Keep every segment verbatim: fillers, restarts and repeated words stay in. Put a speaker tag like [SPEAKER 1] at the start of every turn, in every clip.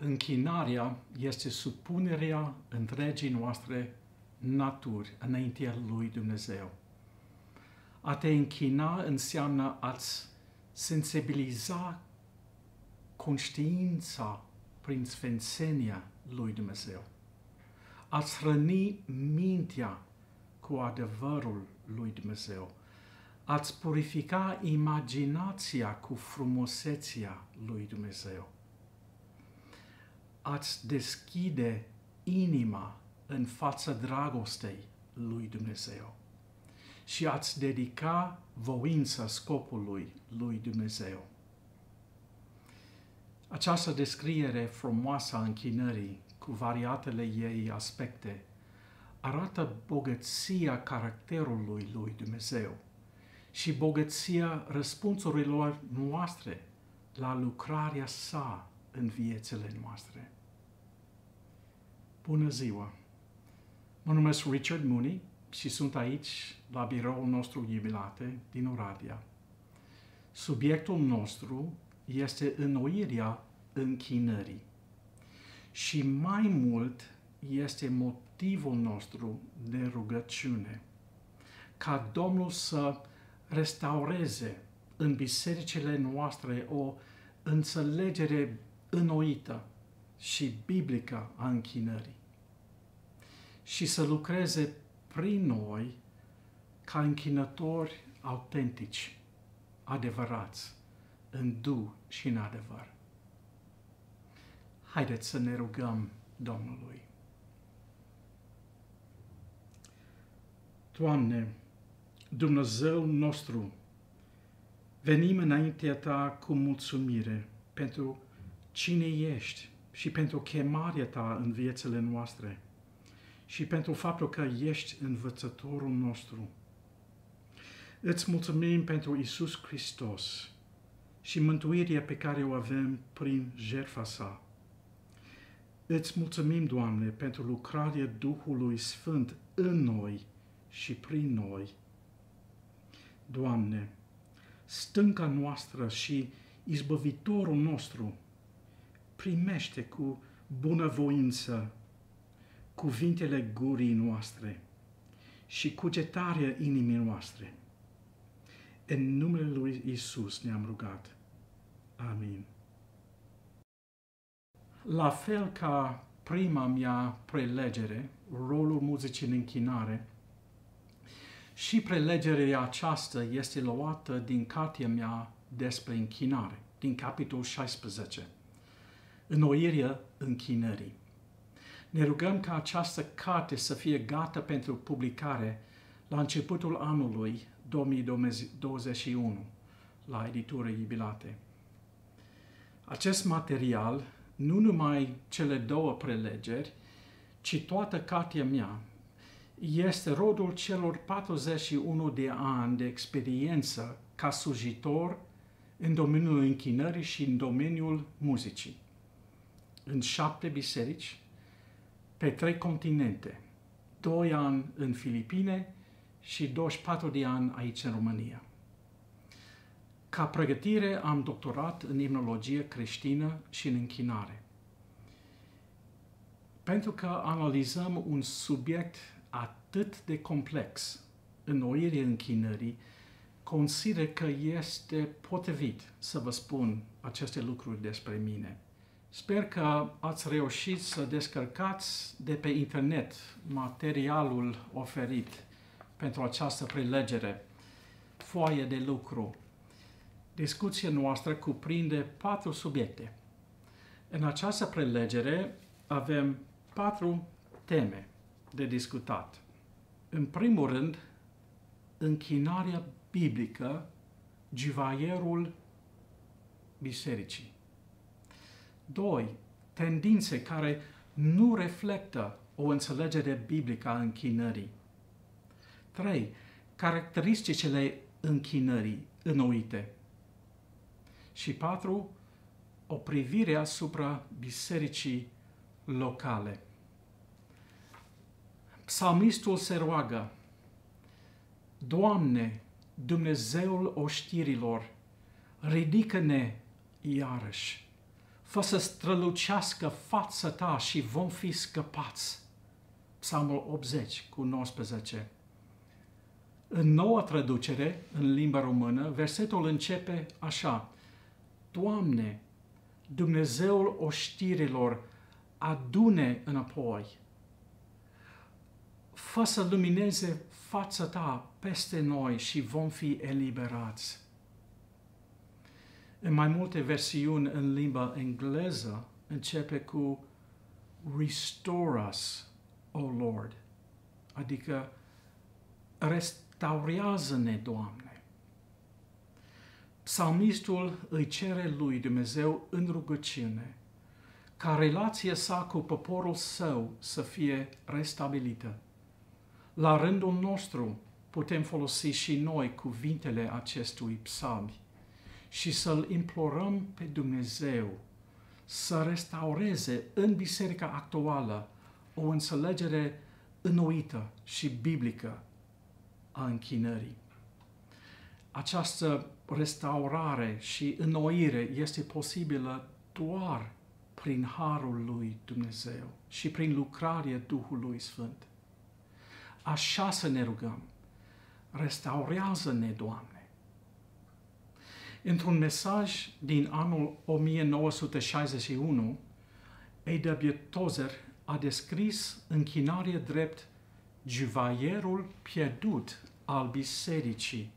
[SPEAKER 1] Închinarea este supunerea întregii noastre naturi înaintea lui Dumnezeu. A te închina înseamnă a-ți sensibiliza conștiința prin sfințenia lui Dumnezeu. A-ți hrăni mintea cu adevărul lui Dumnezeu. A-ți purifica imaginația cu frumusețea lui Dumnezeu. A-ți deschide inima în fața dragostei lui Dumnezeu și a-ți dedica voința scopului lui Dumnezeu. Această descriere frumoasă a închinării, cu variatele ei aspecte, arată bogăția caracterului lui Dumnezeu și bogăția răspunsurilor noastre la lucrarea sa în viețile noastre. Bună ziua! Mă numesc Richard Mooney și sunt aici la biroul nostru Jubilate din Oradea. Subiectul nostru este înnoirea închinării și mai mult este motivul nostru de rugăciune ca Domnul să restaureze în bisericile noastre o înțelegere înnoită și biblică a închinării și să lucreze prin noi ca închinători autentici, adevărați, în duh și în adevăr. Haideți să ne rugăm Domnului. Doamne, Dumnezeu nostru, venim înaintea Ta cu mulțumire pentru cine ești și pentru chemarea Ta în viețile noastre și pentru faptul că ești învățătorul nostru. Îți mulțumim pentru Iisus Hristos și mântuirea pe care o avem prin jertfa sa. Îți mulțumim, Doamne, pentru lucrarea Duhului Sfânt în noi și prin noi. Doamne, stânca noastră și izbăvitorul nostru, primește cu bunăvoință cuvintele gurii noastre și cugetarea inimii noastre. În numele lui Iisus ne-am rugat. Amin. La fel ca prima mea prelegere, rolul muzicii în închinare, și prelegerea aceasta este luată din cartea mea despre închinare, din capitolul șaisprezece, Înnoirea închinării. Ne rugăm ca această carte să fie gata pentru publicare la începutul anului două mii douăzeci și unu, la editura Jubilate. Acest material, nu numai cele două prelegeri, ci toată cartea mea, este rodul celor patruzeci și unu de ani de experiență ca slujitor în domeniul închinării și în domeniul muzicii, în șapte biserici, pe trei continente, doi ani în Filipine și douăzeci și patru de ani aici în România. Ca pregătire am doctorat în imnologie creștină și în închinare. Pentru că analizăm un subiect atât de complex, înnoirea închinării, consider că este potrivit să vă spun aceste lucruri despre mine. Sper că ați reușit să descărcați de pe internet materialul oferit pentru această prelegere, foaie de lucru. Discuția noastră cuprinde patru subiecte. În această prelegere avem patru teme de discutat. În primul rând, închinarea biblică, givaierul bisericii. Doi, tendințe care nu reflectă o înțelegere biblică a închinării. Trei, caracteristicile închinării înnoite. Și patru, o privire asupra bisericii locale. Psalmistul se roagă: Doamne, Dumnezeul oștirilor, ridică-ne iarăși, fă să strălucească fața ta și vom fi scăpați. Psalmul optzeci cu nouăsprezece. În noua traducere, în limba română, versetul începe așa: Doamne, Dumnezeul oștirilor, adune înapoi. Fă să lumineze fața ta peste noi și vom fi eliberați. În mai multe versiuni în limba engleză începe cu Restore us, O Lord, adică restaurează-ne, Doamne. Psalmistul îi cere lui Dumnezeu în rugăciune ca relația sa cu poporul său să fie restabilită. La rândul nostru putem folosi și noi cuvintele acestui psalm și să-L implorăm pe Dumnezeu să restaureze în biserica actuală o înțelegere înnoită și biblică a închinării. Această restaurare și înnoire este posibilă doar prin harul lui Dumnezeu și prin lucrarea Duhului Sfânt. Așa să ne rugăm: restaurează-ne, Doamne! Într-un mesaj din anul o mie nouă sute șaizeci și unu, A W Tozer a descris închinarea drept juvaierul pierdut al bisericii.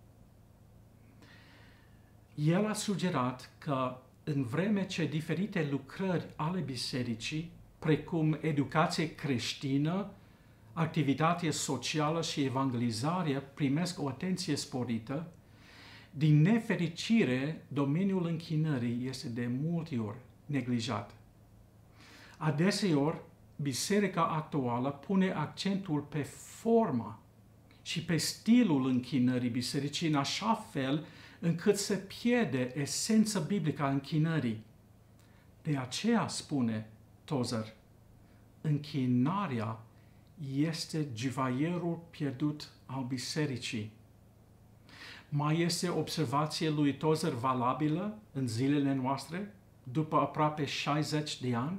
[SPEAKER 1] El a sugerat că în vreme ce diferite lucrări ale bisericii, precum educație creștină, activitatea socială și evangelizarea, primesc o atenție sporită, din nefericire, domeniul închinării este de multe ori neglijat. Adeseori, biserica actuală pune accentul pe forma și pe stilul închinării bisericii în așa fel încât se pierde esența biblică a închinării. De aceea spune Tozer, închinarea este juvaierul pierdut al bisericii. Mai este observația lui Tozer valabilă în zilele noastre, după aproape șaizeci de ani?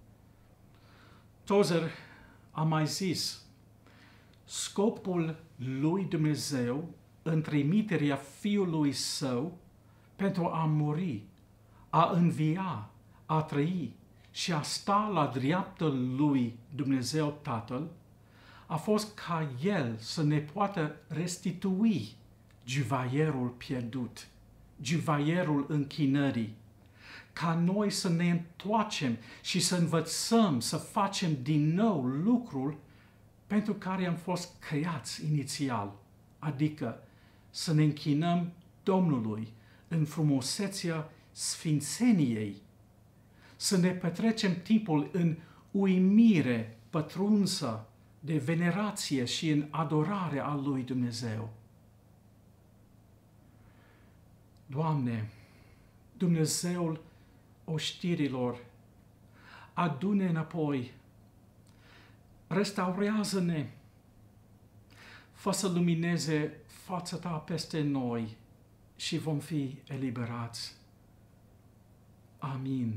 [SPEAKER 1] Tozer a mai zis: scopul lui Dumnezeu în trimiterea Fiului Său pentru a muri, a învia, a trăi și a sta la dreapta lui Dumnezeu Tatăl, a fost ca El să ne poată restitui juvaierul pierdut, juvaierul închinării, ca noi să ne întoarcem și să învățăm să facem din nou lucrul pentru care am fost creați inițial, adică să ne închinăm Domnului în frumusețea sfințeniei, să ne petrecem timpul în uimire pătrunsă de venerație și în adorare a lui Dumnezeu. Doamne, Dumnezeul oștirilor, adu-ne înapoi, restaurează-ne, fă să lumineze fața ta peste noi și vom fi eliberați. Amin.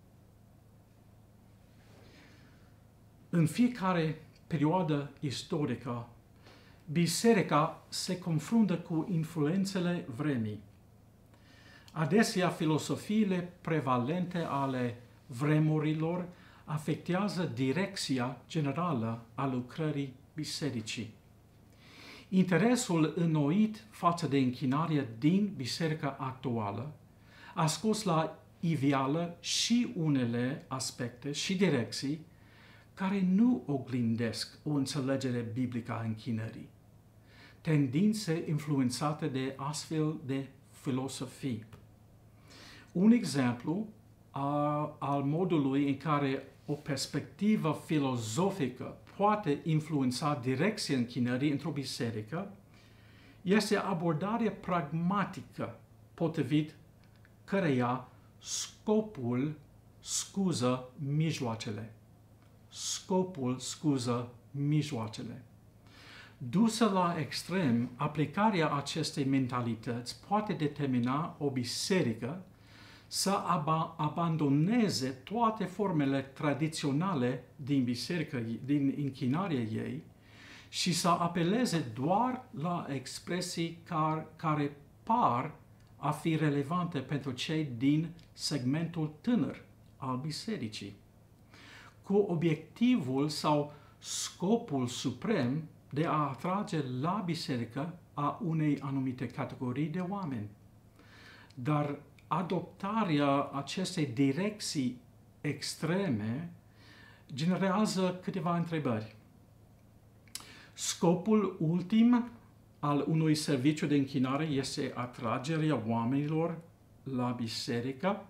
[SPEAKER 1] În fiecare perioadă istorică, biserica se confruntă cu influențele vremii. Adesea, filosofiile prevalente ale vremurilor afectează direcția generală a lucrării bisericii. Interesul înnoit față de închinarea din biserica actuală a scos la iveală și unele aspecte și direcții care nu oglindesc o înțelegere biblică a închinării, tendințe influențate de astfel de filosofii. Un exemplu a, al modului în care o perspectivă filozofică poate influența direcția închinării într-o biserică este abordarea pragmatică potrivit căreia scopul scuză mijloacele. Scopul scuză mijloacele. Dusă la extrem, aplicarea acestei mentalități poate determina o biserică să ab- abandoneze toate formele tradiționale din biserică, din închinarea ei, și să apeleze doar la expresii care, care par a fi relevante pentru cei din segmentul tânăr al bisericii, cu obiectivul sau scopul suprem de a atrage la biserică a unei anumite categorii de oameni. Dar adoptarea acestei direcții extreme generează câteva întrebări. Scopul ultim al unui serviciu de închinare este atragerea oamenilor la biserică?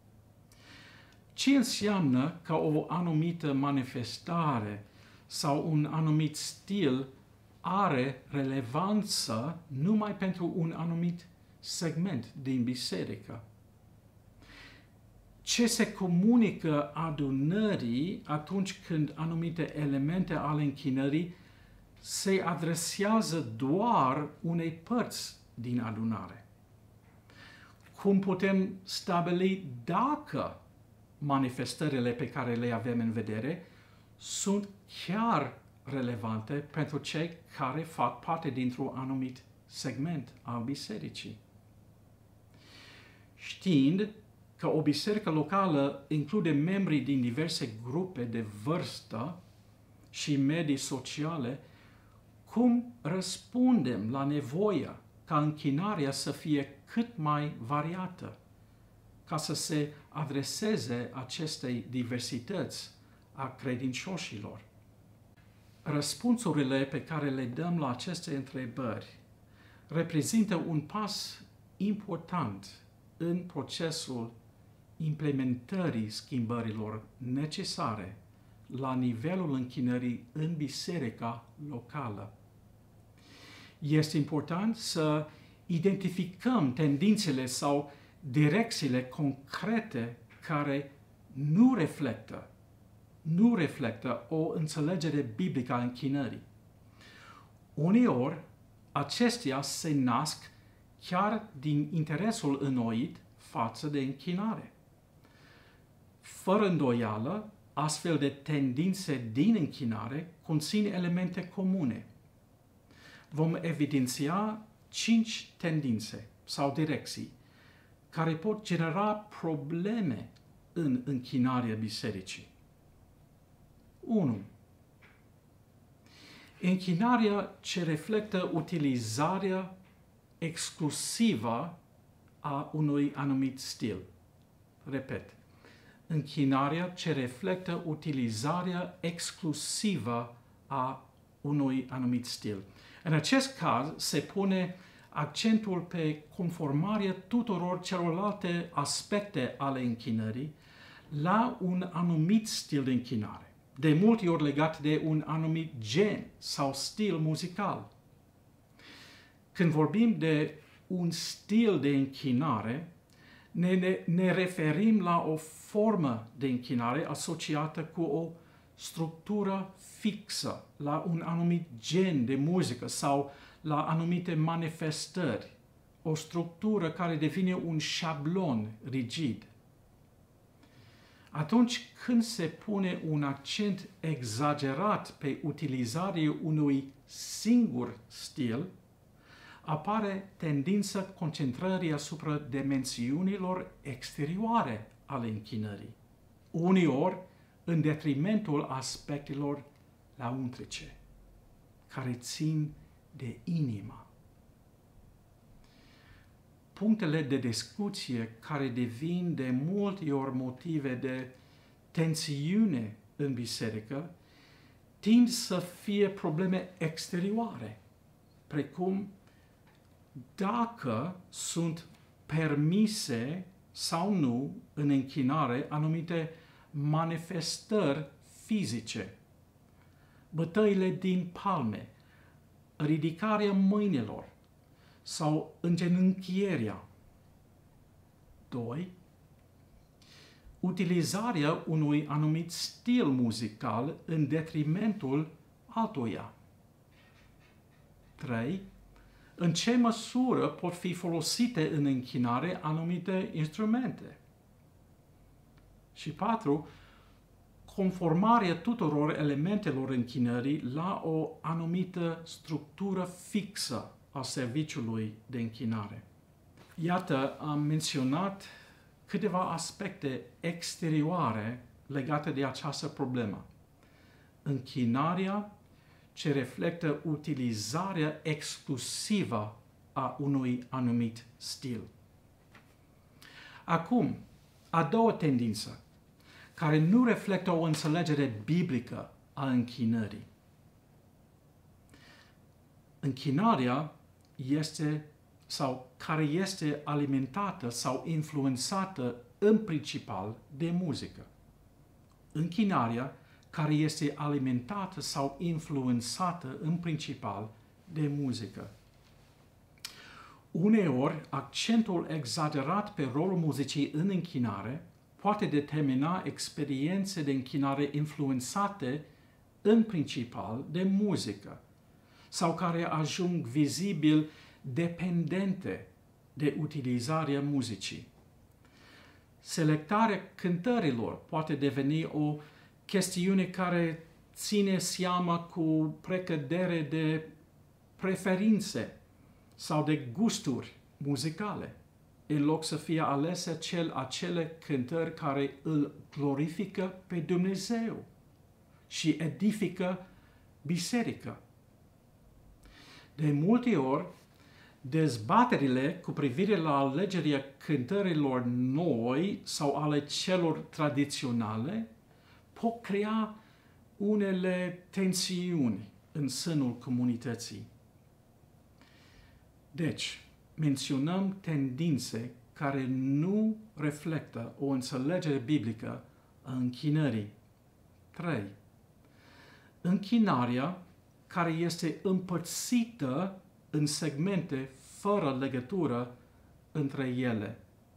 [SPEAKER 1] Ce înseamnă că o anumită manifestare sau un anumit stil are relevanță numai pentru un anumit segment din biserică? Ce se comunică adunării atunci când anumite elemente ale închinării se adresează doar unei părți din adunare? Cum putem stabili dacă manifestările pe care le avem în vedere sunt chiar relevante pentru cei care fac parte dintr-un anumit segment al bisericii? Știind că o biserică locală include membrii din diverse grupe de vârstă și medii sociale, cum răspundem la nevoia ca închinarea să fie cât mai variată, ca să se adreseze acestei diversități a credincioșilor? Răspunsurile pe care le dăm la aceste întrebări reprezintă un pas important în procesul implementării schimbărilor necesare la nivelul închinării în biserica locală. Este important să identificăm tendințele sau direcțiile concrete care nu reflectă, nu reflectă o înțelegere biblică a închinării. Uneori, acestea se nasc chiar din interesul înnoit față de închinare. Fără îndoială, astfel de tendințe din închinare conțin elemente comune. Vom evidenția cinci tendințe sau direcții care pot genera probleme în închinarea bisericii. unu. Închinarea ce reflectă utilizarea exclusivă a unui anumit stil. Repet, închinarea ce reflectă utilizarea exclusivă a unui anumit stil. În acest caz se pune accentul pe conformarea tuturor celorlalte aspecte ale închinării la un anumit stil de închinare, de multe ori legat de un anumit gen sau stil muzical. Când vorbim de un stil de închinare, ne, ne, ne referim la o formă de închinare asociată cu o structură fixă, la un anumit gen de muzică sau la anumite manifestări, o structură care devine un șablon rigid. Atunci când se pune un accent exagerat pe utilizarea unui singur stil, apare tendința concentrării asupra dimensiunilor exterioare ale închinării, uneori în detrimentul aspectelor lăuntrice, care țin de inimă. Punctele de discuție care devin de multe ori motive de tensiune în biserică tind să fie probleme exterioare, precum dacă sunt permise sau nu în închinare anumite manifestări fizice, bătăile din palme, ridicarea mâinilor sau îngenunchierea. doi. Utilizarea unui anumit stil muzical în detrimentul altuia. trei. În ce măsură pot fi folosite în închinare anumite instrumente, Și patru, conformarea tuturor elementelor închinării la o anumită structură fixă a serviciului de închinare. Iată, am menționat câteva aspecte exterioare legate de această problemă. Închinarea ce reflectă utilizarea exclusivă a unui anumit stil. Acum, a doua tendință, care nu reflectă o înțelegere biblică a închinării. Închinarea este sau care este alimentată sau influențată în principal de muzică. Închinarea care este alimentată sau influențată în principal de muzică. Uneori, accentul exagerat pe rolul muzicii în închinare poate determina experiențe de închinare influențate în principal de muzică sau care ajung vizibil dependente de utilizarea muzicii. Selectarea cântărilor poate deveni o chestiune care ține seama cu precădere de preferințe sau de gusturi muzicale, în loc să fie alese cel, acele cântări care îl glorifică pe Dumnezeu și edifică biserica. De multe ori, dezbaterile cu privire la alegerea cântărilor noi sau ale celor tradiționale pot crea unele tensiuni în sânul comunității. Deci, menționăm tendințe care nu reflectă o înțelegere biblică a închinării. trei. Închinarea care este împărțită în segmente fără legătură între ele.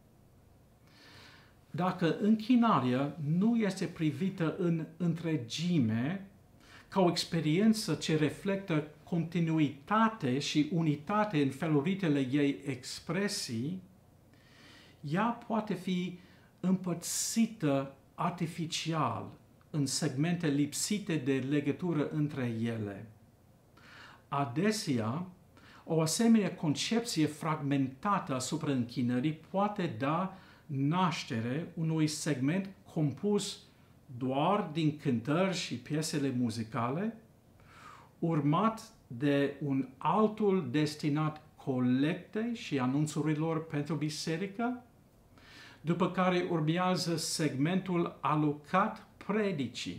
[SPEAKER 1] Dacă închinarea nu este privită în întregime, ca o experiență ce reflectă continuitate și unitate în feluritele ei expresii, ea poate fi împărțită artificial în segmente lipsite de legătură între ele. Adesea, o asemenea concepție fragmentată asupra închinării poate da naștere unui segment compus doar din cântări și piesele muzicale, urmat de un altul destinat colectei și anunțurilor pentru biserică, după care urmează segmentul alocat predicii.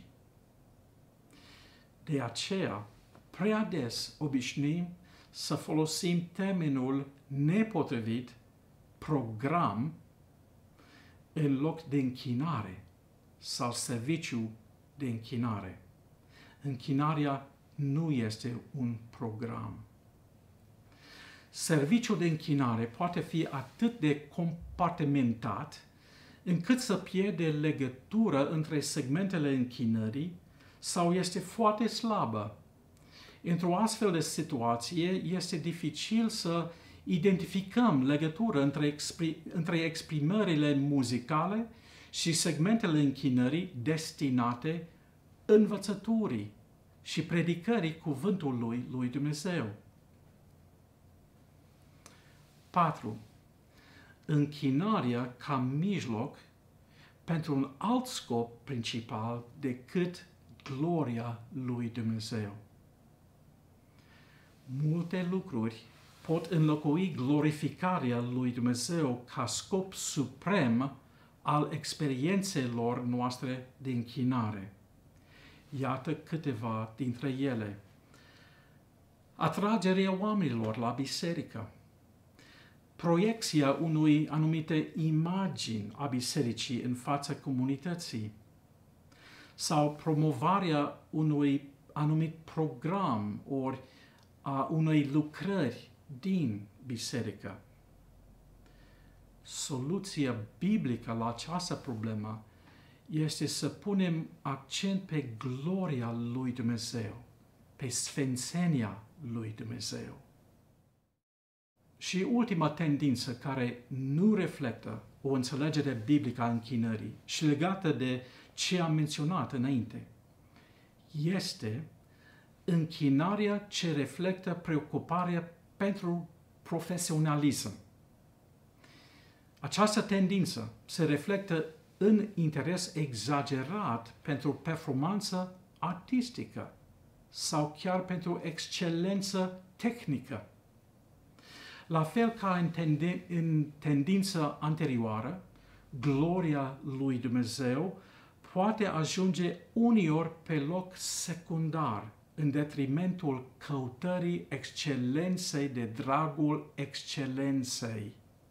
[SPEAKER 1] De aceea, prea des obișnuim să folosim termenul nepotrivit, program, în loc de închinare sau serviciu de închinare. Închinarea nu este un program. Serviciul de închinare poate fi atât de compartimentat încât să pierde legătură între segmentele închinării sau este foarte slabă. Într-o astfel de situație este dificil să identificăm legătură între, expri- între exprimările muzicale și segmentele închinării destinate învățăturii și predicării cuvântului lui Dumnezeu. patru. Închinarea ca mijloc pentru un alt scop principal decât gloria lui Dumnezeu. Multe lucruri pot înlocui glorificarea lui Dumnezeu ca scop suprem al experiențelor noastre de închinare. Iată câteva dintre ele. Atragerea oamenilor la biserică, proiecția unui anumite imagini a bisericii în fața comunității sau promovarea unui anumit program ori a unei lucrări din biserică. Soluția biblică la această problemă este să punem accent pe gloria lui Dumnezeu, pe sfințenia lui Dumnezeu. Și ultima tendință care nu reflectă o înțelegere biblică a închinării și legată de ce am menționat înainte, este închinarea ce reflectă preocuparea pentru profesionalism. Această tendință se reflectă în interes exagerat pentru performanță artistică sau chiar pentru excelență tehnică. La fel ca în, tenden- în tendința anterioară, gloria lui Dumnezeu poate ajunge uneori pe loc secundar, în detrimentul căutării excelenței de dragul excelenței.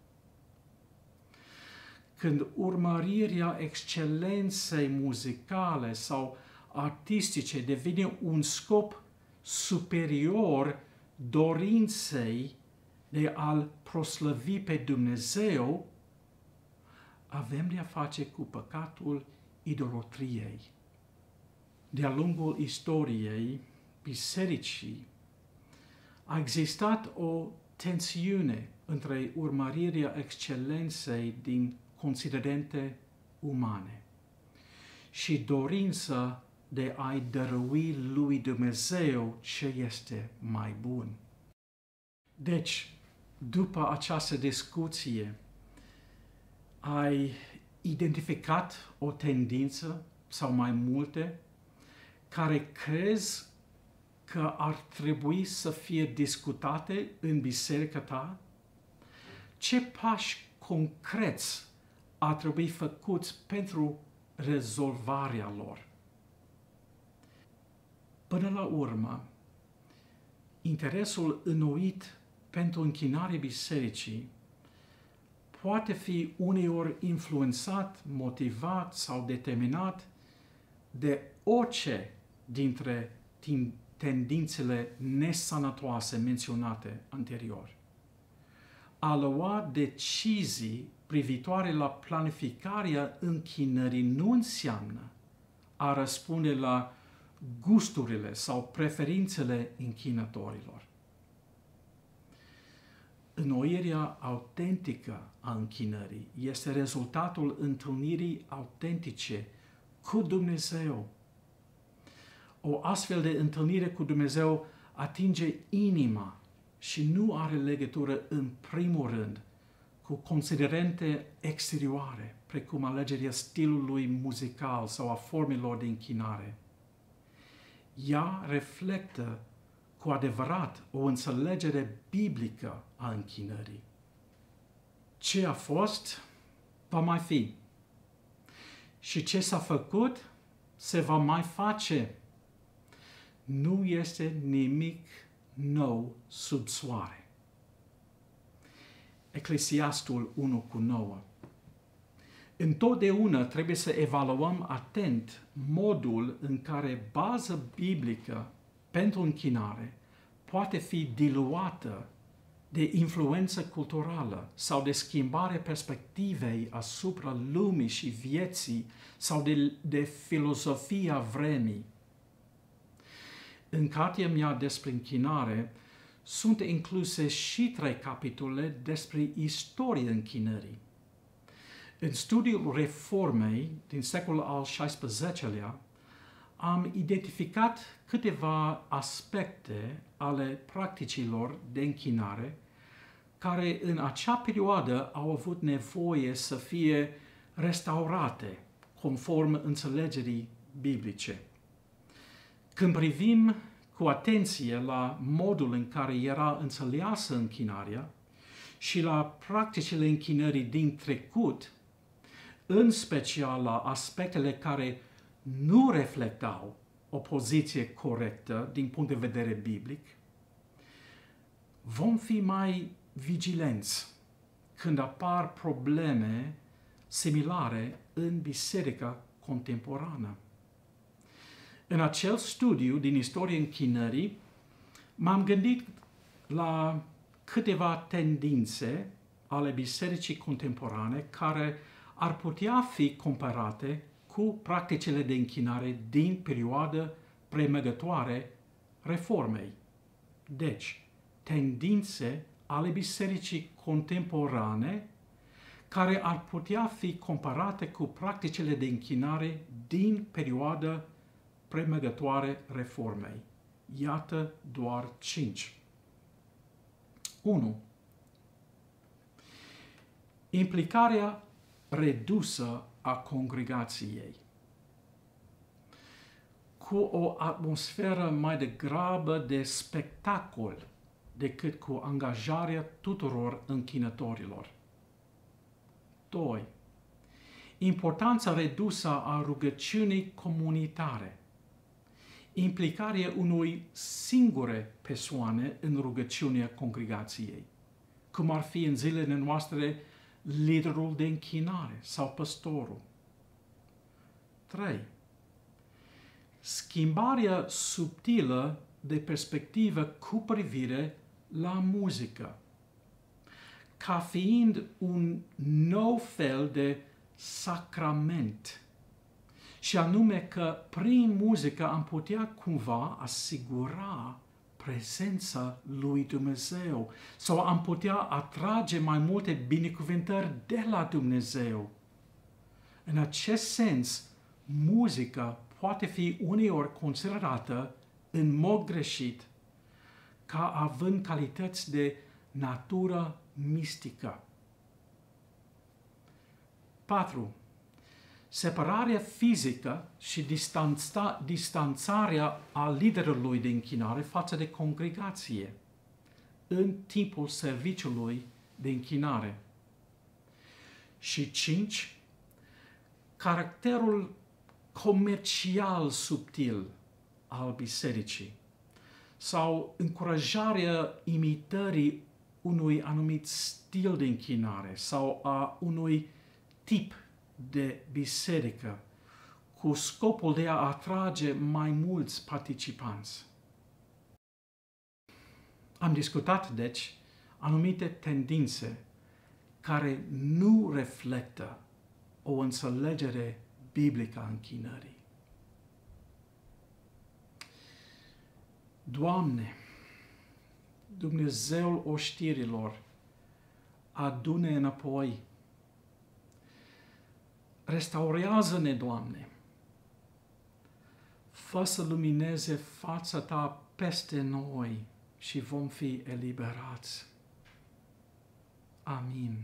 [SPEAKER 1] Când urmărirea excelenței muzicale sau artistice devine un scop superior dorinței de a-L proslăvi pe Dumnezeu, avem de a face cu păcatul idolatriei. De-a lungul istoriei bisericii a existat o tensiune între urmărirea excelenței din considerente umane și dorința de a-i dărui lui Dumnezeu ce este mai bun. Deci, după această discuție, ai identificat o tendință sau mai multe care crezi că ar trebui să fie discutate în biserica ta? Ce pași concreți ar trebui făcuți pentru rezolvarea lor? Până la urmă, interesul înnoit pentru închinarea bisericii poate fi uneori influențat, motivat sau determinat de orice dintre tendințele nesănătoase menționate anterior. A lua decizii privitoare la planificarea închinării nu înseamnă a răspunde la gusturile sau preferințele închinătorilor. Înnoirea autentică a închinării este rezultatul întâlnirii autentice cu Dumnezeu. O astfel de întâlnire cu Dumnezeu atinge inima și nu are legătură în primul rând cu considerente exterioare, precum alegerea stilului muzical sau a formelor de închinare. Ea reflectă cu adevărat o înțelegere biblică a închinării. Ce a fost, va mai fi. Și ce s-a făcut, se va mai face. Nu este nimic nou sub soare. Eclesiastul unu cu nouă. Întotdeauna trebuie să evaluăm atent modul în care baza biblică pentru închinare poate fi diluată de influență culturală sau de schimbare perspectivei asupra lumii și vieții sau de, de filozofia vremii. În cartea mea despre închinare sunt incluse și trei capitole despre istoria închinării. În studiul Reformei din secolul al șaisprezecelea am identificat câteva aspecte ale practicilor de închinare care în acea perioadă au avut nevoie să fie restaurate conform înțelegerii biblice. Când privim cu atenție la modul în care era înțeleasă închinarea și la practicile închinării din trecut, în special la aspectele care nu reflectau o poziție corectă din punct de vedere biblic, vom fi mai vigilenți când apar probleme similare în biserica contemporană. În acel studiu din istoria închinării, m-am gândit la câteva tendințe ale bisericii contemporane care ar putea fi comparate cu practicile de închinare din perioada premergătoare Reformei. Deci, tendințe ale bisericii contemporane care ar putea fi comparate cu practicile de închinare din perioada premergătoare reformei. Iată doar cinci. unu. Implicarea redusă a congregației, cu o atmosferă mai degrabă de spectacol decât cu angajarea tuturor închinătorilor. doi. Importanța redusă a rugăciunii comunitare, implicarea unui singure persoane în rugăciunea congregației, cum ar fi în zilele noastre liderul de închinare sau păstorul. trei. Schimbarea subtilă de perspectivă cu privire la muzică, ca fiind un nou fel de sacrament, și anume că prin muzică am putea cumva asigura prezența lui Dumnezeu sau am putea atrage mai multe binecuvântări de la Dumnezeu. În acest sens, muzica poate fi uneori considerată în mod greșit ca având calități de natură mistică. patru. Separarea fizică și distanța, distanțarea a liderului de închinare față de congregație în timpul serviciului de închinare. Și cinci. Caracterul comercial subtil al bisericii sau încurajarea imitării unui anumit stil de închinare sau a unui tip de biserică cu scopul de a atrage mai mulți participanți. Am discutat, deci, anumite tendințe care nu reflectă o înțelegere biblică a închinării. Doamne, Dumnezeul oștirilor, adu-ne înapoi. Restaurează-ne, Doamne. Fă să lumineze fața Ta peste noi și vom fi eliberați. Amin.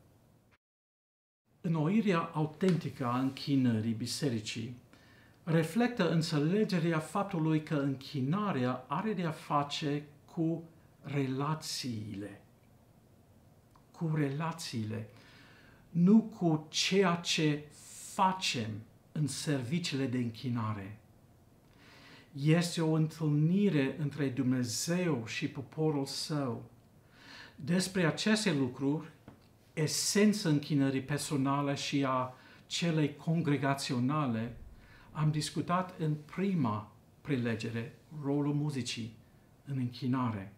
[SPEAKER 1] Înnoirea autentică a închinării bisericii reflectă înțelegerea faptului că închinarea are de a face cu relațiile. Cu relațiile, nu cu ceea ce facem în serviciile de închinare. Este o întâlnire între Dumnezeu și poporul Său. Despre aceste lucruri, esența închinării personale și a celei congregaționale, am discutat în prima prelegere, rolul muzicii în închinare.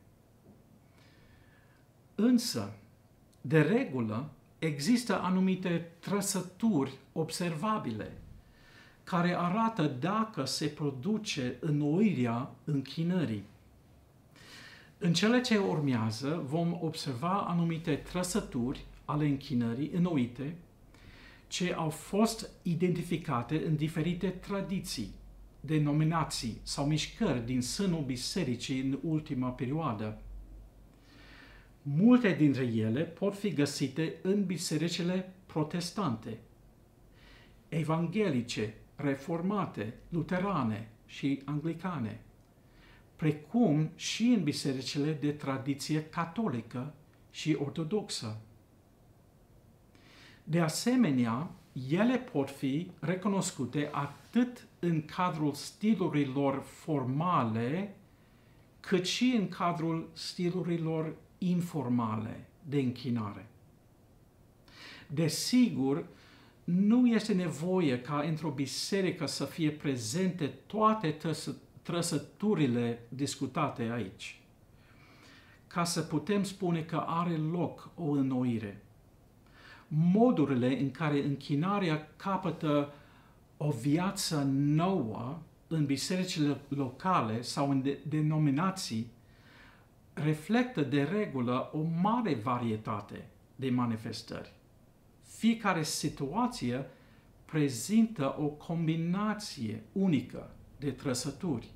[SPEAKER 1] Însă, de regulă, există anumite trăsături observabile care arată dacă se produce înnoirea închinării. În cele ce urmează vom observa anumite trăsături ale închinării înnoite ce au fost identificate în diferite tradiții, denominații sau mișcări din sânul bisericii în ultima perioadă. Multe dintre ele pot fi găsite în bisericile protestante, evanghelice, reformate, luterane și anglicane, precum și în bisericile de tradiție catolică și ortodoxă. De asemenea, ele pot fi recunoscute atât în cadrul stilurilor formale, cât și în cadrul stilurilor informale de închinare. Desigur, nu este nevoie ca într-o biserică să fie prezente toate trăsăturile discutate aici, ca să putem spune că are loc o înnoire. Modurile în care închinarea capătă o viață nouă în bisericile locale sau în denominații reflectă de regulă o mare varietate de manifestări. Fiecare situație prezintă o combinație unică de trăsături.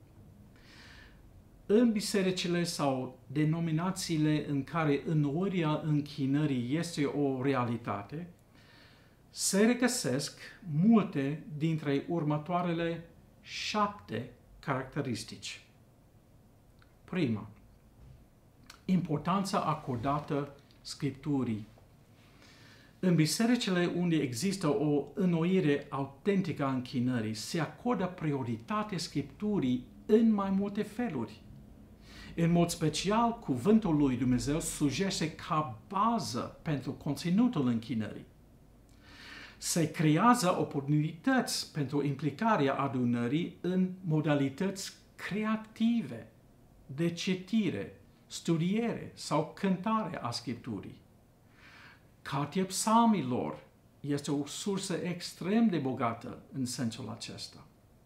[SPEAKER 1] În bisericile sau denominațiile în care înnoirea închinării este o realitate, se regăsesc multe dintre următoarele șapte caracteristici. Prima, importanța acordată Scripturii. În bisericile unde există o înnoire autentică a închinării, se acordă prioritate Scripturii în mai multe feluri. În mod special, cuvântul lui Dumnezeu slujește ca bază pentru conținutul închinării. Se creează oportunități pentru implicarea adunării în modalități creative de citire, studiere sau cântare a Scripturii. Cartea Psalmilor este o sursă extrem de bogată în sensul acesta.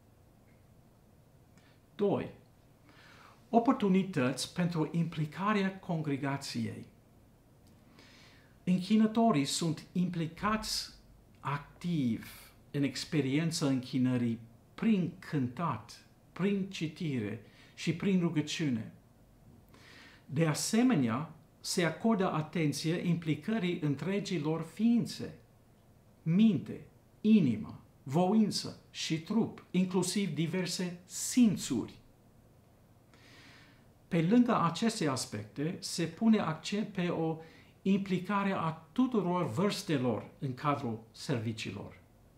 [SPEAKER 1] doi. Oportunități pentru implicarea congregației. Închinătorii sunt implicați activ în experiența închinării prin cântat, prin citire și prin rugăciune. De asemenea, se acordă atenție implicării întregilor ființe, minte, inimă, voință și trup, inclusiv diverse simțuri. Pe lângă aceste aspecte, se pune accent pe o implicare a tuturor vârstelor în cadrul serviciilor.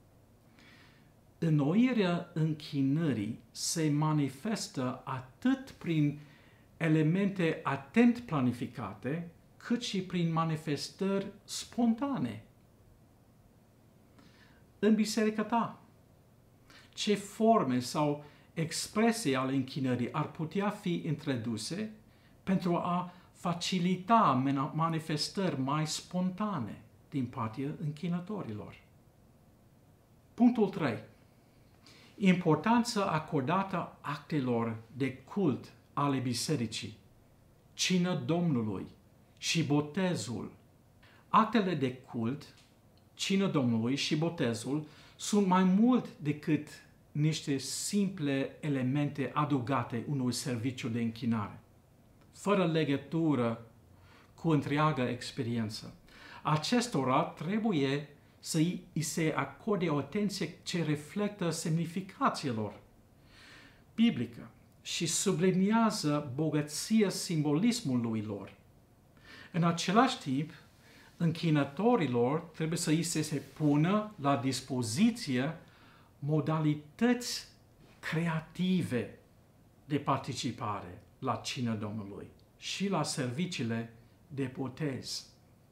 [SPEAKER 1] Înnoirea închinării se manifestă atât prin elemente atent planificate, cât și prin manifestări spontane. În biserica ta, ce forme sau expresii ale închinării ar putea fi introduse pentru a facilita manifestări mai spontane din partea închinătorilor? Punctul trei. Importanța acordată actelor de cult ale bisericii, cină Domnului și botezul. Actele de cult, cină Domnului și botezul sunt mai mult decât niște simple elemente adăugate unui serviciu de închinare, fără legătură cu întreaga experiență. Acestora trebuie să îi se acorde o atenție ce reflectă semnificația lor biblică și subliniază bogăția simbolismului lor. În același timp, închinătorilor trebuie să îi se, se pună la dispoziție modalități creative de participare la cină Domnului și la serviciile de botez.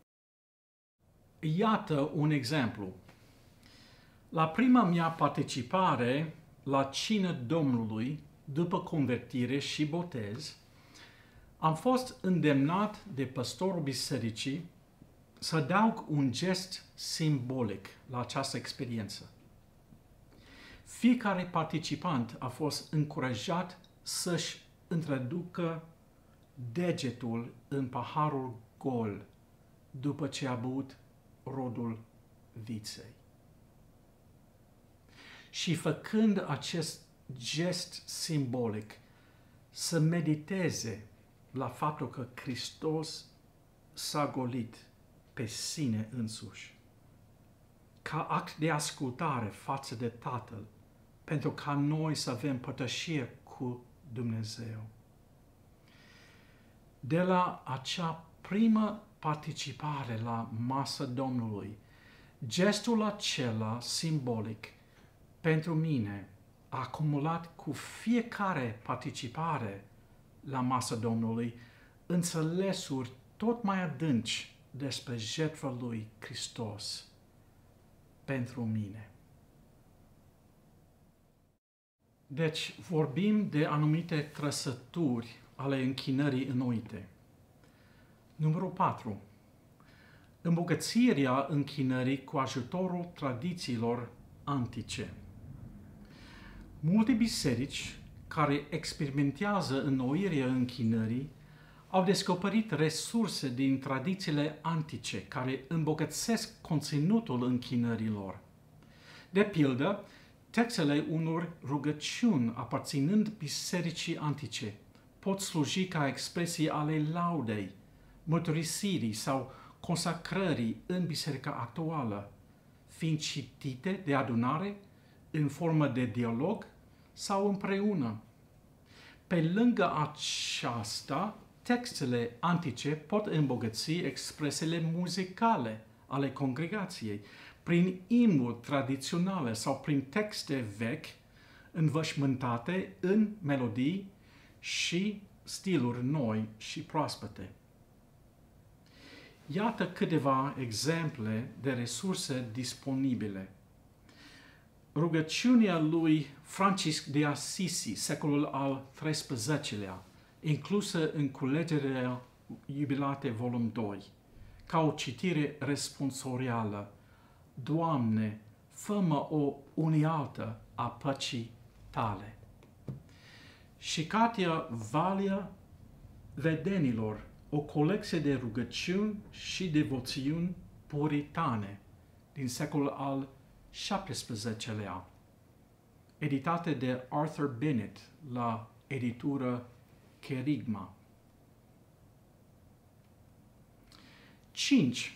[SPEAKER 1] Iată un exemplu. La prima mea participare la cină Domnului, după convertire și botez, am fost îndemnat de pastorul bisericii să adaug un gest simbolic la această experiență. Fiecare participant a fost încurajat să-și introducă degetul în paharul gol după ce a băut rodul viței. Și făcând acest gest simbolic, să mediteze la faptul că Hristos s-a golit pe sine însuși, ca act de ascultare față de Tatăl, pentru ca noi să avem părtășie cu Dumnezeu. De la acea primă participare la masa Domnului, gestul acela simbolic pentru mine a acumulat cu fiecare participare la masa Domnului înțelesuri tot mai adânci despre jertfa lui Hristos pentru mine. Deci, vorbim de anumite trăsături ale închinării înnoite. Numărul patru. Îmbogățirea închinării cu ajutorul tradițiilor antice. Multe biserici care experimentează înnoirea închinării au descoperit resurse din tradițiile antice care îmbogățesc conținutul închinărilor. De pildă, textele unor rugăciuni aparținând bisericii antice pot sluji ca expresii ale laudei, mărturisirii sau consacrării în biserica actuală, fiind citite de adunare în formă de dialog sau împreună. Pe lângă aceasta, textele antice pot îmbogăți expresiile muzicale ale congregației prin imnuri tradiționale sau prin texte vechi învășmântate în melodii și stiluri noi și proaspete. Iată câteva exemple de resurse disponibile. Rugăciunea lui Francisc de Assisi, secolul al treisprezecelea, inclusă în Culegerea Iubilate, volum doi, ca o citire responsorială. Doamne, fă-mă o unealtă a păcii tale. Și Cartea Valea Vedenilor, o colecție de rugăciuni și devoțiuni puritane din secolul al șaptesprezecelea, editate de Arthur Bennett la editură Kerygma. cinci.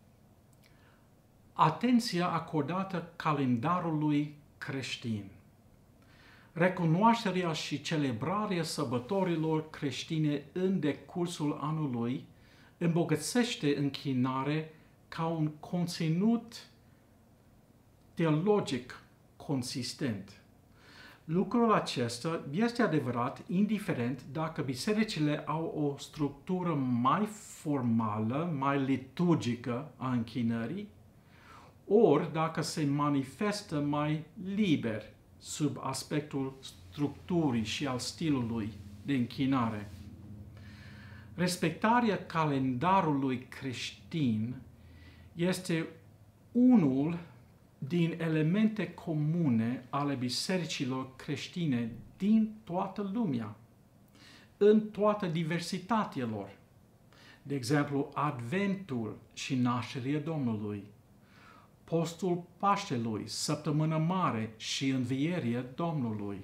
[SPEAKER 1] Atenția acordată calendarului creștin. Recunoașterea și celebrarea sărbătorilor creștine în decursul anului îmbogățește închinare ca un conținut teologic consistent. Lucrul acesta este adevărat indiferent dacă bisericile au o structură mai formală, mai liturgică a închinării, ori dacă se manifestă mai liber sub aspectul structurii și al stilului de închinare. Respectarea calendarului creștin este unul din elemente comune ale bisericilor creștine din toată lumea, în toată diversitatea lor. De exemplu, Adventul și Nașterea Domnului, Postul Paștelui, Săptămâna Mare și Învierea Domnului.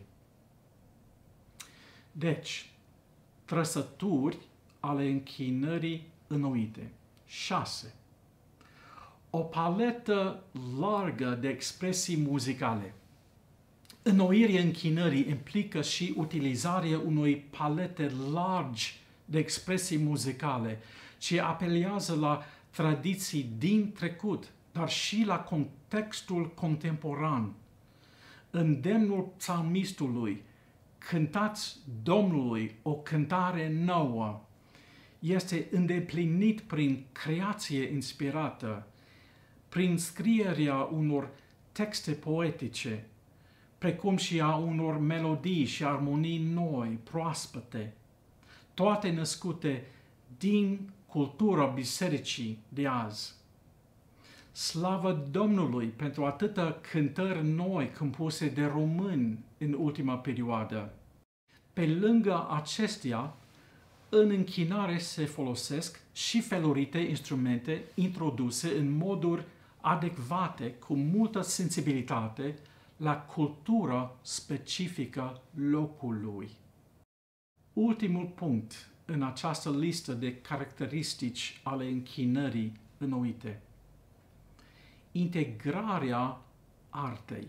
[SPEAKER 1] Deci, trăsături ale închinării înnoite. șase. O paletă largă de expresii muzicale. Înnoirea închinării implică și utilizarea unei palete largi de expresii muzicale, ce apelează la tradiții din trecut, dar și la contextul contemporan. Îndemnul psalmistului, cântați Domnului o cântare nouă, este îndeplinit prin creație inspirată, prin scrierea unor texte poetice, precum și a unor melodii și armonii noi, proaspete, toate născute din cultura bisericii de azi. Slavă Domnului pentru atâtea cântări noi compuse de români în ultima perioadă. Pe lângă acestea, în închinare se folosesc și felurite instrumente introduse în moduri adecvate, cu multă sensibilitate la cultura specifică locului. Ultimul punct în această listă de caracteristici ale închinării înnoite: integrarea artei.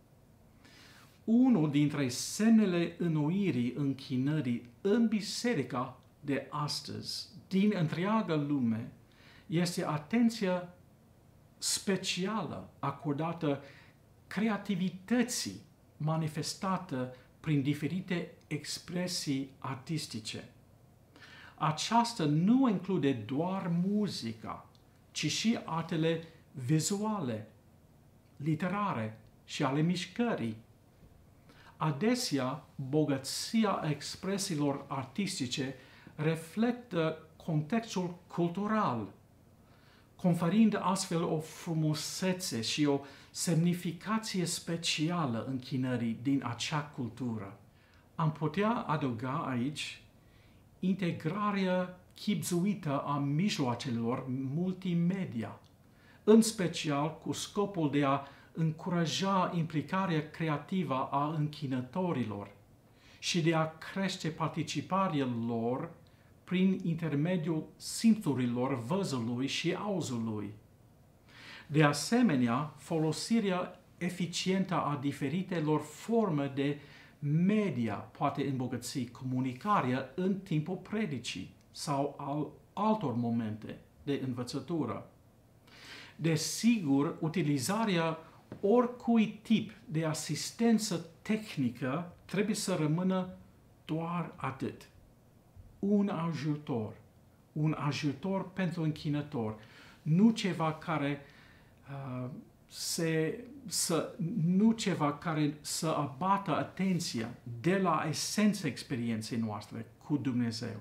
[SPEAKER 1] Unul dintre semnele înnoirii închinării în biserica de astăzi, din întreaga lume, este atenția specială acordată creativității manifestată prin diferite expresii artistice. Aceasta nu include doar muzica, ci și artele vizuale, literare și ale mișcării. Adesea, bogăția expresiilor artistice reflectă contextul cultural, conferind astfel o frumusețe și o semnificație specială închinării din acea cultură. Am putea adăuga aici integrarea chibzuită a mijloacelor multimedia, în special cu scopul de a încuraja implicarea creativă a închinătorilor și de a crește participarea lor prin intermediul simțurilor văzului și auzului. De asemenea, folosirea eficientă a diferitelor forme de media poate îmbogăți comunicarea în timpul predicii sau al altor momente de învățătură. Desigur, utilizarea oricui tip de asistență tehnică trebuie să rămână doar atât. Un ajutor. Un ajutor pentru închinător. Nu ceva care uh, se, să, nu ceva care să abată atenția de la esența experienței noastre cu Dumnezeu.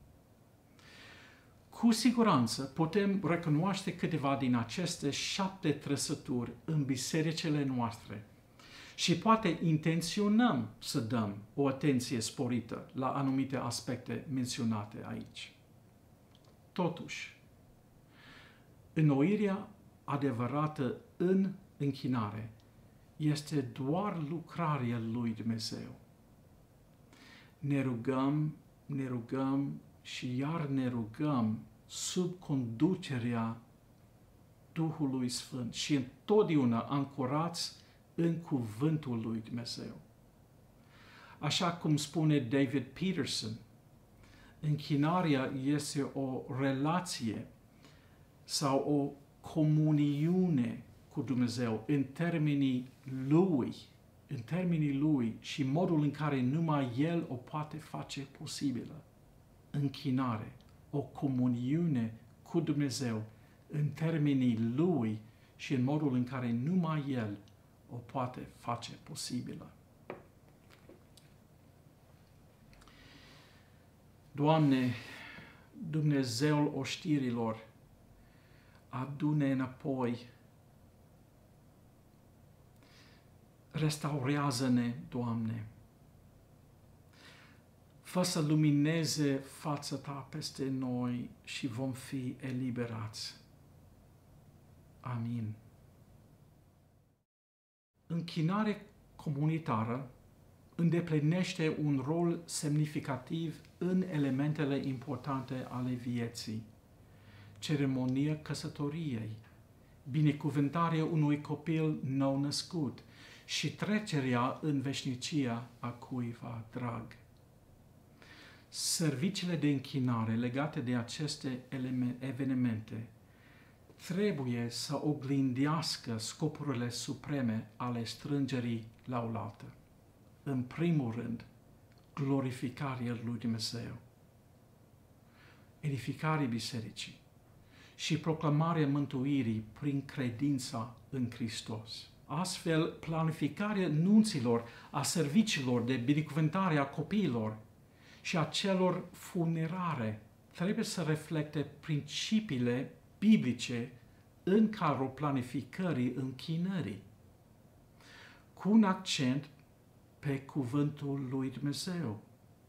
[SPEAKER 1] Cu siguranță putem recunoaște câteva din aceste șapte trăsături în bisericile noastre și poate intenționăm să dăm o atenție sporită la anumite aspecte menționate aici. Totuși, înnoirea adevărată în închinare este doar lucrarea lui Dumnezeu. Ne rugăm, ne rugăm și iar ne rugăm sub conducerea Duhului Sfânt și întotdeauna ancorați în cuvântul lui Dumnezeu. Așa cum spune David Peterson, închinarea este o relație sau o comuniune cu Dumnezeu în termenii Lui, în termenii Lui și modul în care numai El o poate face posibilă. Închinare, o comuniune cu Dumnezeu în termenii Lui și în modul în care numai El o poate face posibilă. Doamne, Dumnezeul oștirilor, adu-ne înapoi, restaurează-ne, Doamne, fă să lumineze fața Ta peste noi și vom fi eliberați. Amin. Închinare comunitară îndeplinește un rol semnificativ în elementele importante ale vieții. Ceremonia căsătoriei, binecuvântarea unui copil nou născut și trecerea în veșnicia a cuiva drag. Serviciile de închinare legate de aceste evenimente trebuie să oglindească scopurile supreme ale strângerii la oaltă. În primul rând, glorificarea lui Dumnezeu, edificarea bisericii și proclamarea mântuirii prin credința în Hristos. Astfel, planificarea nunților, a serviciilor de binecuvântare a copiilor și a celor funerare trebuie să reflecte principiile biblice în cadrul planificării închinării, cu un accent pe cuvântul lui Dumnezeu,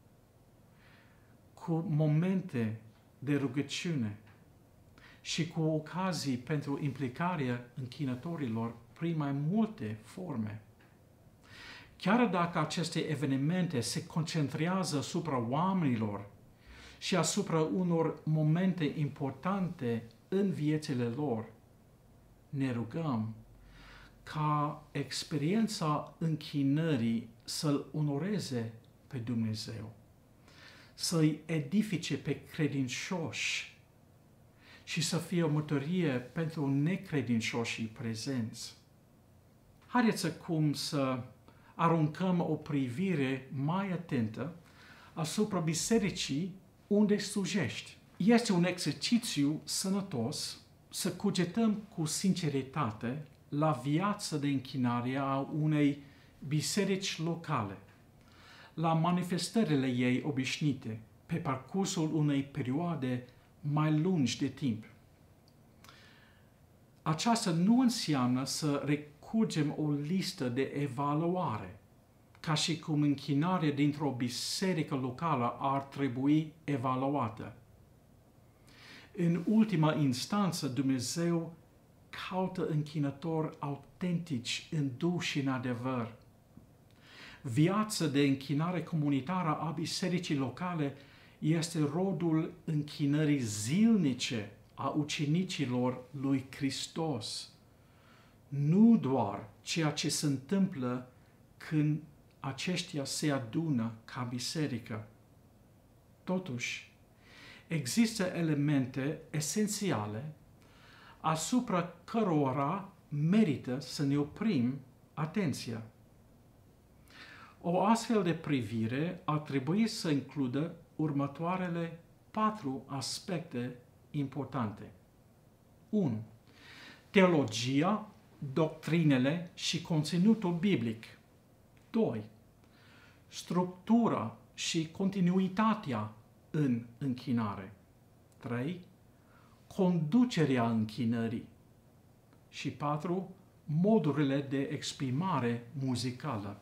[SPEAKER 1] cu momente de rugăciune și cu ocazii pentru implicarea închinătorilor prin mai multe forme. Chiar dacă aceste evenimente se concentrează asupra oamenilor și asupra unor momente importante în viețile lor, ne rugăm ca experiența închinării să-L onoreze pe Dumnezeu, să-i edifice pe credincioși și să fie o mărturie pentru necredincioșii prezenți. Haideți acum să aruncăm o privire mai atentă asupra bisericii unde slujești. Este un exercițiu sănătos să cugetăm cu sinceritate la viața de închinare a unei biserici locale, la manifestările ei obișnuite pe parcursul unei perioade mai lungi de timp. Aceasta nu înseamnă să recurgem o listă de evaluare ca și cum închinarea dintr-o biserică locală ar trebui evaluată. În ultima instanță, Dumnezeu caută închinători autentici, în duh și în adevăr. Viața de închinare comunitară a bisericii locale este rodul închinării zilnice a ucenicilor lui Hristos. Nu doar ceea ce se întâmplă când aceștia se adună ca biserică. Totuși, există elemente esențiale asupra cărora merită să ne oprim atenția. O astfel de privire ar trebui să includă următoarele patru aspecte importante. unu. Teologia, doctrinele și conținutul biblic. doi. Structura și continuitatea în închinare. trei. Conducerea închinării. Și patru. Modurile de exprimare muzicală.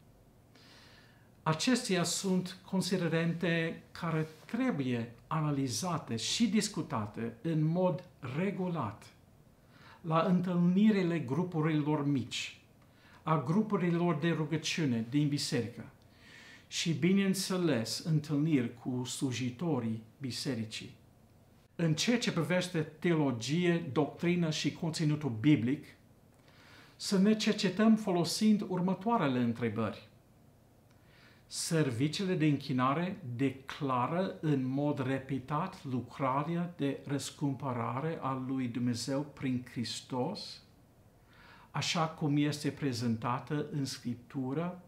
[SPEAKER 1] Acestea sunt considerente care trebuie analizate și discutate în mod regulat la întâlnirile grupurilor mici, a grupurilor de rugăciune din biserică și, bineînțeles, întâlniri cu slujitorii bisericii. În ceea ce privește teologie, doctrină și conținutul biblic, să ne cercetăm folosind următoarele întrebări. Serviciile de închinare declară în mod repetat lucrarea de răscumpărare a lui Dumnezeu prin Hristos, așa cum este prezentată în Scriptură?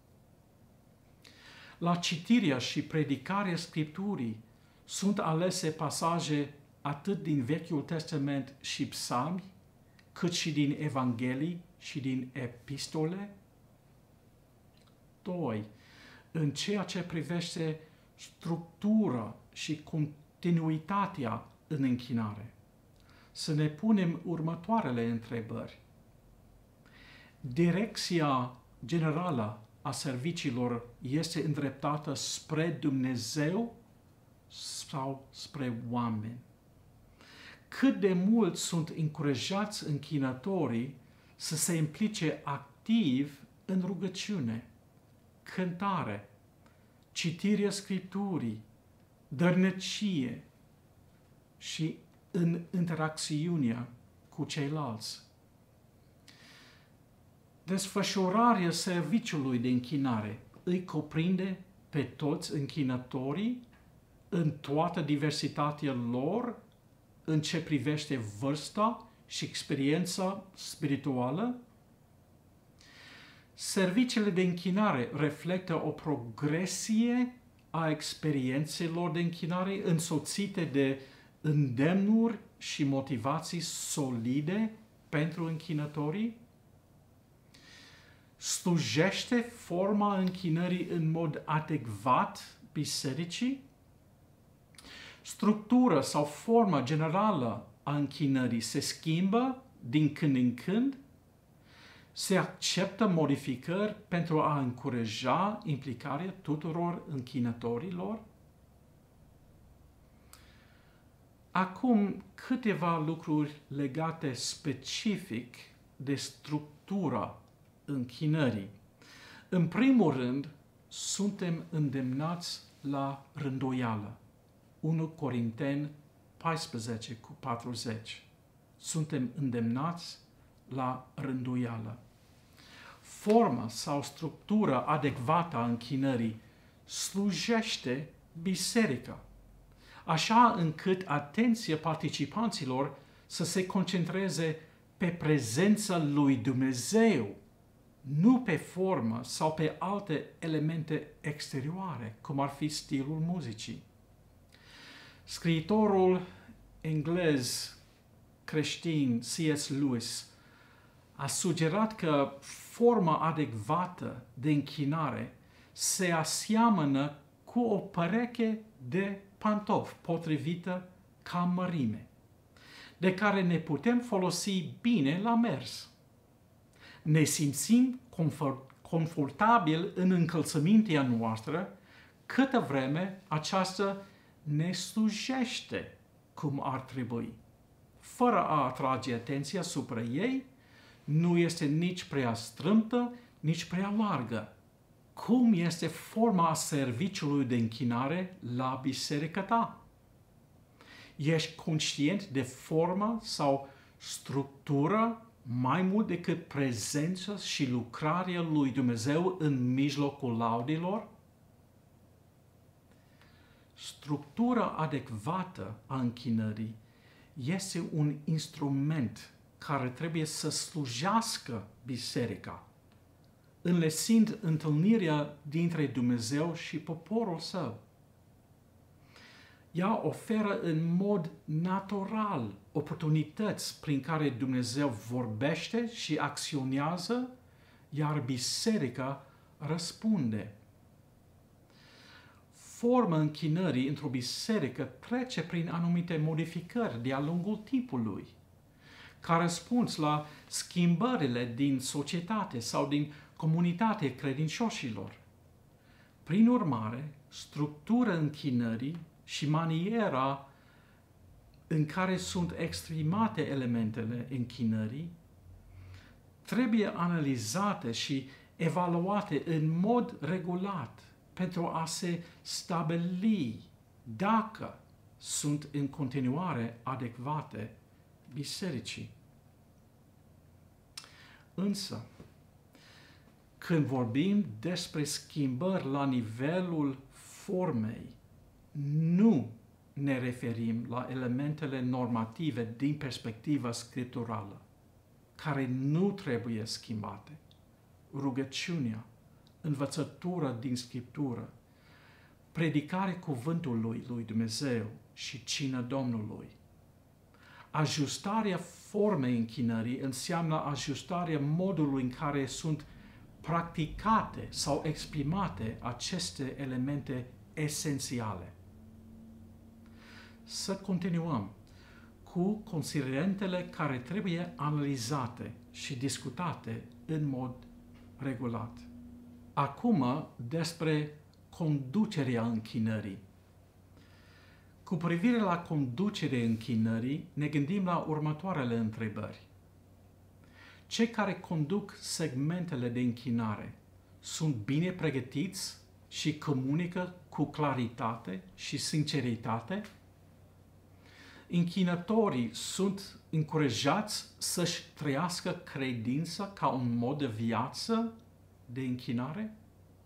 [SPEAKER 1] La citirea și predicarea Scripturii sunt alese pasaje atât din Vechiul Testament și Psalmi, cât și din Evanghelii și din Epistole? doi. În ceea ce privește structura și continuitatea în închinare, să ne punem următoarele întrebări. Direcția generală a serviciilor este îndreptată spre Dumnezeu sau spre oameni? Cât de mult sunt încurajați închinătorii să se implice activ în rugăciune, cântare, citirea Scripturii, dărnicie și în interacțiunea cu ceilalți. Desfășurarea serviciului de închinare îi cuprinde pe toți închinătorii în toată diversitatea lor în ce privește vârsta și experiența spirituală? Serviciile de închinare reflectă o progresie a experiențelor de închinare însoțite de îndemnuri și motivații solide pentru închinătorii? Slujește forma închinării în mod adecvat bisericii? Structura sau forma generală a închinării se schimbă din când în când? Se acceptă modificări pentru a încuraja implicarea tuturor închinătorilor? Acum, câteva lucruri legate specific de structura închinării. În primul rând, suntem îndemnați la rânduială. unu Corinteni paisprezece cu patruzeci. Suntem îndemnați la rânduială. Forma sau structura adecvată a închinării slujește biserica, așa încât atenția participanților să se concentreze pe prezența lui Dumnezeu, nu pe formă sau pe alte elemente exterioare, cum ar fi stilul muzicii. Scriitorul englez creștin C S Lewis a sugerat că forma adecvată de închinare se aseamănă cu o pereche de pantofi potrivită ca mărime, de care ne putem folosi bine la mers. Ne simțim confort, confortabil în încălțămintea noastră, câtă vreme aceasta ne slujește cum ar trebui. Fără a atrage atenția asupra ei, nu este nici prea strâmtă, nici prea largă. Cum este forma serviciului de închinare la biserica ta? Ești conștient de formă sau structură mai mult decât prezența și lucrarea lui Dumnezeu în mijlocul laudelor? Structura adecvată a închinării este un instrument care trebuie să slujească biserica, înlesind întâlnirea dintre Dumnezeu și poporul său. Ea oferă în mod natural oportunități prin care Dumnezeu vorbește și acționează, iar biserica răspunde. Forma închinării într-o biserică trece prin anumite modificări de-a lungul timpului, ca răspuns la schimbările din societate sau din comunitatea credincioșilor. Prin urmare, structura închinării și maniera în care sunt exprimate elementele închinării trebuie analizate și evaluate în mod regulat pentru a se stabili dacă sunt în continuare adecvate bisericii. Însă, când vorbim despre schimbări la nivelul formei, nu ne referim la elementele normative din perspectiva scripturală, care nu trebuie schimbate. Rugăciunea, învățătura din Scriptură, predicarea cuvântului lui Dumnezeu și cina Domnului. Ajustarea formei închinării înseamnă ajustarea modului în care sunt practicate sau exprimate aceste elemente esențiale. Să continuăm cu considerentele care trebuie analizate și discutate în mod regulat. Acum despre conducerea închinării. Cu privire la conducerea închinării, ne gândim la următoarele întrebări. Cei care conduc segmentele de închinare sunt bine pregătiți și comunică cu claritate și sinceritate? Închinătorii sunt încurajați să-și trăiască credința ca un mod de viață de închinare?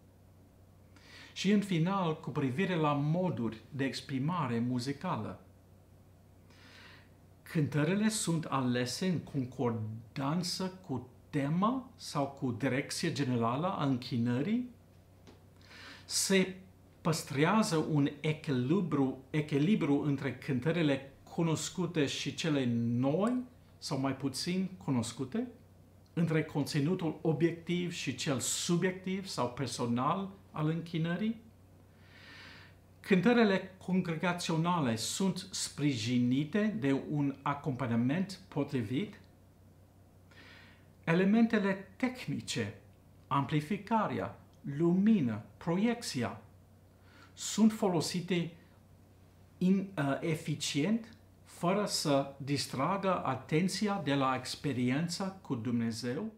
[SPEAKER 1] Și în final, cu privire la moduri de exprimare muzicală. Cântările sunt alese în concordanță cu tema sau cu direcția generală a închinării? Se păstrează un echilibru, echilibru între cântările cunoscute și cele noi sau mai puțin cunoscute? Între conținutul obiectiv și cel subiectiv sau personal al închinării? Cântările congregaționale sunt sprijinite de un acompaniament potrivit? Elementele tehnice, amplificarea, lumină, proiecția, sunt folosite in, uh, eficient, fără să distragă atenția de la experiența cu Dumnezeu?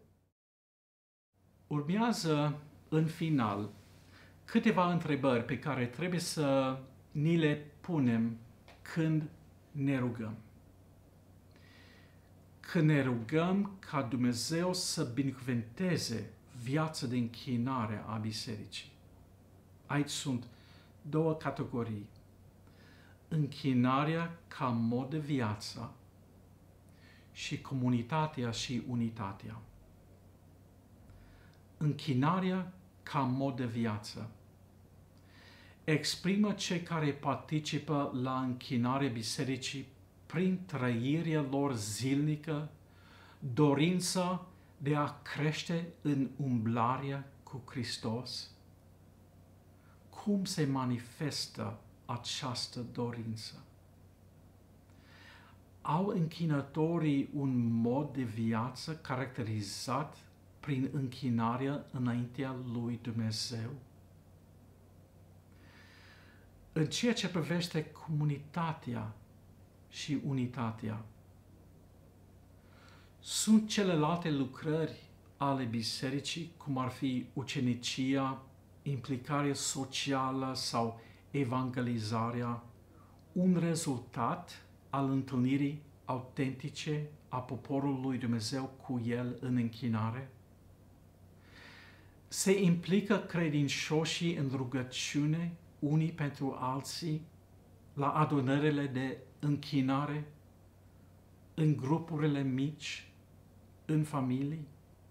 [SPEAKER 1] Urmează, în final, câteva întrebări pe care trebuie să ni le punem când ne rugăm. Când ne rugăm ca Dumnezeu să binecuvânteze viața de închinare a bisericii. Aici sunt două categorii. Închinarea ca mod de viață și comunitatea și unitatea. Închinarea ca mod de viață exprimă cei care participă la închinarea bisericii prin trăirea lor zilnică, dorința de a crește în umblarea cu Hristos. Cum se manifestă această dorință? Au închinătorii un mod de viață caracterizat prin închinarea înaintea lui Dumnezeu. În ceea ce privește comunitatea și unitatea, sunt celelalte lucrări ale bisericii, cum ar fi ucenicia, implicarea socială sau evangelizarea, un rezultat al întâlnirii autentice a poporului lui Dumnezeu cu El în închinare? Se implică credincioșii în rugăciune unii pentru alții la adunările de închinare, în grupurile mici, în familii?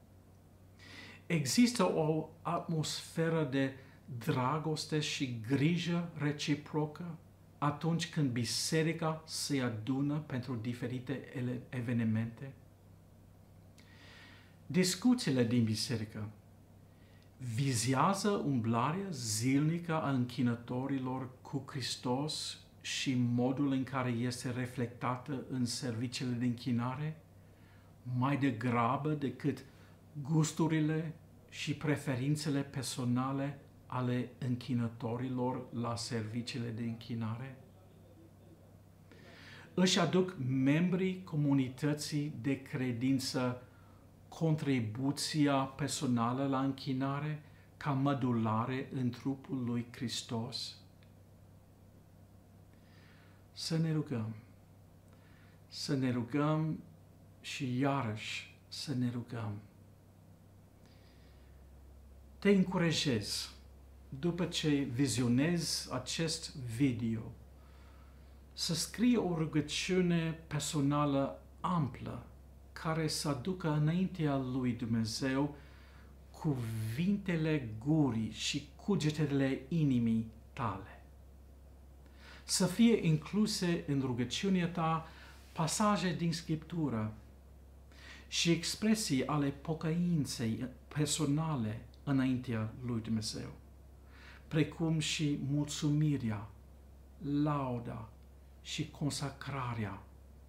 [SPEAKER 1] Există o atmosferă de dragoste și grijă reciprocă atunci când biserica se adună pentru diferite evenimente? Discuțiile din biserică vizează umblarea zilnică a închinătorilor cu Hristos și modul în care este reflectată în serviciile de închinare, mai degrabă decât gusturile și preferințele personale ale închinătorilor la serviciile de închinare? Își aduc membrii comunității de credință contribuția personală la închinare ca mădulare în trupul lui Hristos? Să ne rugăm, să ne rugăm și iarăși să ne rugăm. Te încurajez, după ce vizionezi acest video, să scrii o rugăciune personală amplă care să aducă înaintea lui Dumnezeu cuvintele gurii și cugetele inimii tale. Să fie incluse în rugăciunea ta pasaje din Scriptură și expresii ale pocăinței personale înaintea lui Dumnezeu, precum și mulțumirea, lauda și consacrarea.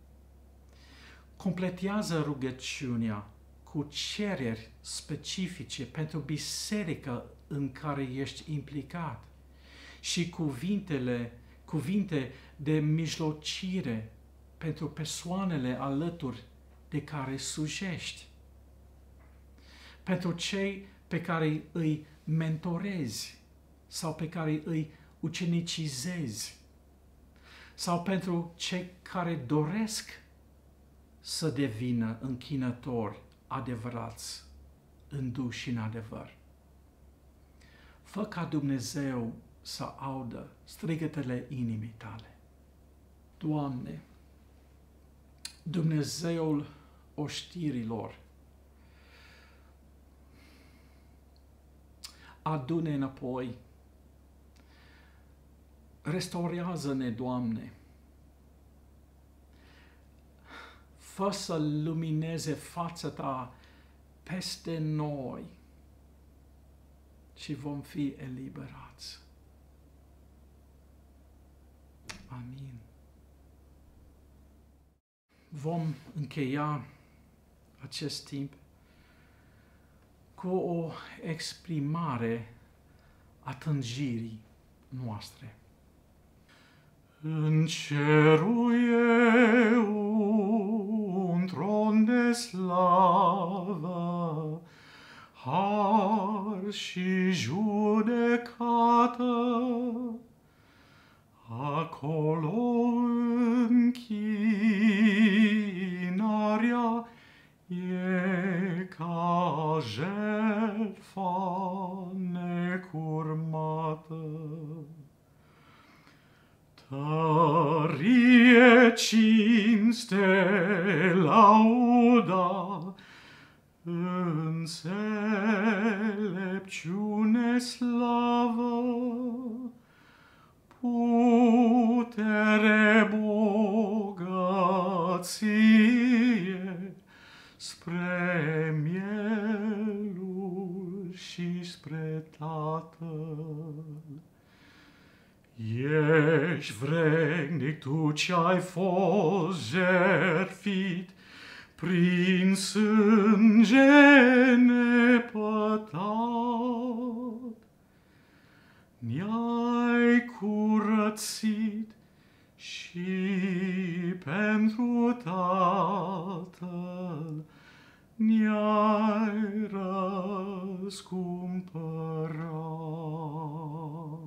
[SPEAKER 1] Completează rugăciunea cu cereri specifice pentru biserica în care ești implicat și cuvintele, cuvinte de mijlocire pentru persoanele alături de care slujești, pentru cei pe care îi mentorezi sau pe care îi ucenicizezi, sau pentru cei care doresc să devină închinători adevărați în duh și în adevăr. Fă ca Dumnezeu să audă strigătele inimii tale. Doamne, Dumnezeul oștirilor, adu-ne înapoi, restaurează-ne, Doamne, fă să lumineze fața Ta peste noi și vom fi eliberați. Amin. Vom încheia acest timp cu o exprimare a tânjirii noastre. În cerul e un tron de slavă, har și judecată. Acolo închinarea e ca jertfa necurmată. Tărie, cinste, lauda, înțelepciune, slavă, putere, bogăție, spre mielul și spre Tatăl. Ești vrednic Tu ce-ai fost jertfit prin sânge nepătat, ne-ai curățit și pentru Tatăl ne-ai răscumpărat.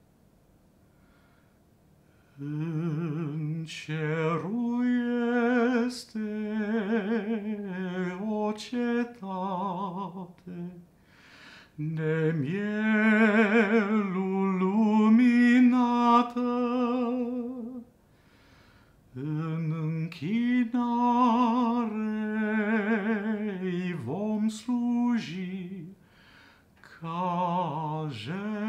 [SPEAKER 1] În cerul este o cetate de mielul luminată, în închinare îi vom sluji ca jertfă